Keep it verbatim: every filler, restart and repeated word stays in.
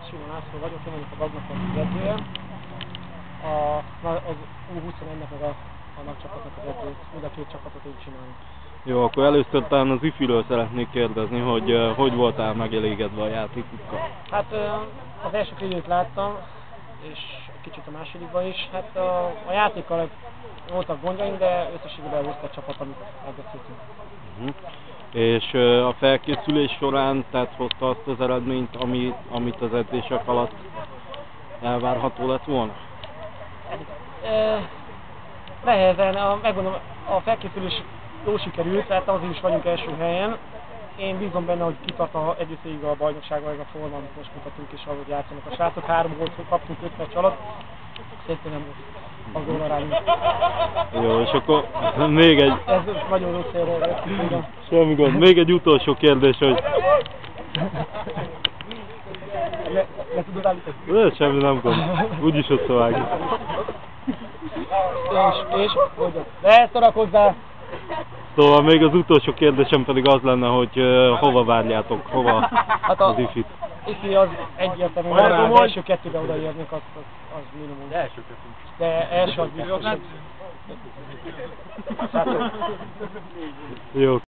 Simon László vagyok, én vagyok a Gagnak az edzője. A, az U huszonegynek meg a, a nagy csapatnak az edzője. Mind a két csapatot én csinálom. Jó, akkor először talán az ifiről szeretnék kérdezni, hogy uh, hogy voltál megelégedve a játékukkal? Hát uh, az első időt láttam, és kicsit a másodikban is. Hát a, a játékkal voltak gondjaim, de összességében volt a csapat, amit megbeszéltünk. Uh-huh. És uh, a felkészülés során tehát hozta azt az eredményt, ami, amit az edzések alatt elvárható lett volna? E, nehezen, a, megmondom, a felkészülés jól sikerült, tehát azért is vagyunk első helyen. Én bízom benne, hogy kitart a egészig a bajnokságban, ez a forma, amit most mutatunk és ahogy játszanak a srácok. Három gólt kaptunk öt meccs alatt, szerintem nem az óra rányunk. Jó, és akkor még egy... Ez nagyon rossz erre, tudom. Semmi gond. Még egy utolsó kérdés, hogy... Le, le tudod állítani? De semmi nem gond. Úgyis összevágjuk. És, és, hogy lehet szorakozzál! Szóval még az utolsó kérdésem pedig az lenne, hogy uh, hova várjátok, hova hát a, az ifit? Ifi az egyértelműen az első kettőbe odaérnek, az, az, az minimum. De első kettő. De első az biztos. Jó.